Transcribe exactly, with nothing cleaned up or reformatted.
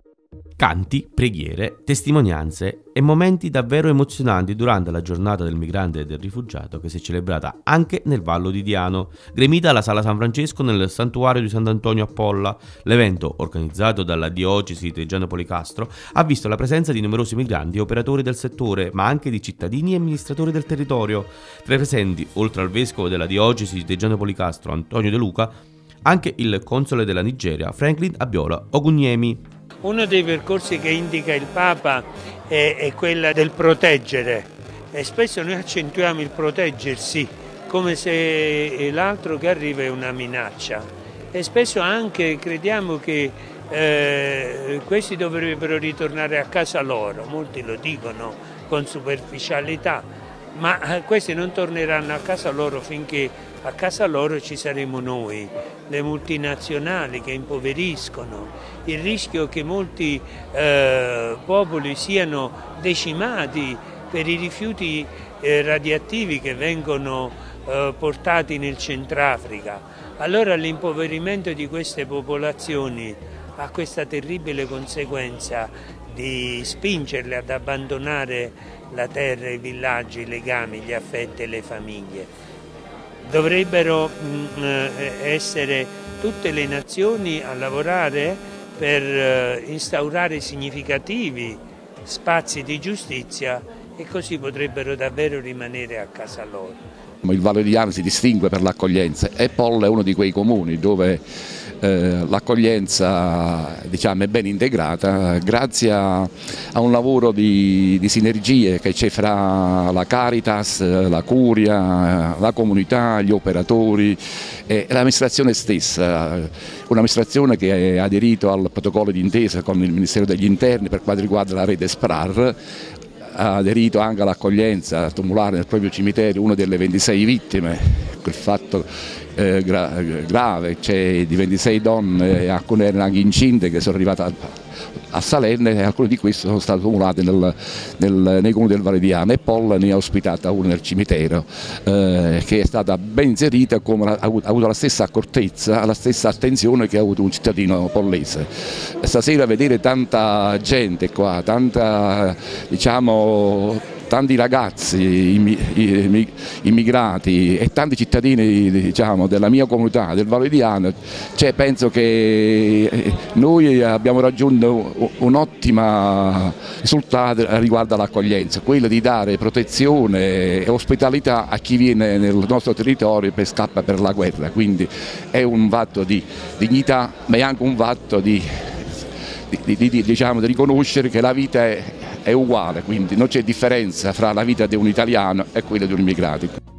Canti, preghiere, testimonianze e momenti davvero emozionanti durante la giornata del migrante e del rifugiato che si è celebrata anche nel Vallo di Diano. Gremita alla Sala San Francesco nel santuario di Sant'Antonio a Polla. L'evento, organizzato dalla diocesi di Teggiano Policastro, ha visto la presenza di numerosi migranti e operatori del settore, ma anche di cittadini e amministratori del territorio. Tra i presenti, oltre al vescovo della diocesi di Teggiano Policastro, Antonio De Luca, anche il console della Nigeria, Franklin Abiola Ogunyemi. Uno dei percorsi che indica il Papa è, è quello del proteggere, e spesso noi accentuiamo il proteggersi come se l'altro che arriva è una minaccia, e spesso anche crediamo che eh, questi dovrebbero ritornare a casa loro, molti lo dicono con superficialità, ma questi non torneranno a casa loro finché a casa loro ci saremo noi, le multinazionali che impoveriscono, il rischio che molti eh, popoli siano decimati per i rifiuti eh, radioattivi che vengono eh, portati nel Centrafrica. Allora l'impoverimento di queste popolazioni ha questa terribile conseguenza di spingerle ad abbandonare la terra, i villaggi, i legami, gli affetti e le famiglie. Dovrebbero mh, essere tutte le nazioni a lavorare per uh, instaurare significativi spazi di giustizia, e così potrebbero davvero rimanere a casa loro. Il Vallo di Diano si distingue per l'accoglienza e Polla è uno di quei comuni dove eh, l'accoglienza, diciamo, è ben integrata grazie a, a un lavoro di, di sinergie che c'è fra la Caritas, la Curia, la comunità, gli operatori e l'amministrazione stessa, un'amministrazione che ha aderito al protocollo d'intesa con il Ministero degli Interni per quanto riguarda la rete SPRAR, ha aderito anche all'accoglienza, a tumulare nel proprio cimitero una delle ventisei vittime, quel fatto eh, gra grave, c'è di ventisei donne, alcune erano anche incinte, che sono arrivate a, a Salerne, e alcune di queste sono state tumulate nel, nel, nei comuni del Vallo di Diano, e Polla ne ha ospitata una nel cimitero, eh, che è stata ben inserita, come ha avuto, ha avuto la stessa accortezza, la stessa attenzione che ha avuto un cittadino pollese. Stasera vedere tanta gente qua, tanta, diciamo, tanti ragazzi immigrati e tanti cittadini, diciamo, della mia comunità, del Vallo di Diano, cioè, penso che noi abbiamo raggiunto un ottimo risultato riguardo all'accoglienza, quello di dare protezione e ospitalità a chi viene nel nostro territorio e scappa per la guerra, quindi è un fatto di dignità, ma è anche un fatto di, di, di, di, diciamo, di riconoscere che la vita è è uguale, quindi non c'è differenza fra la vita di un italiano e quella di un immigrato.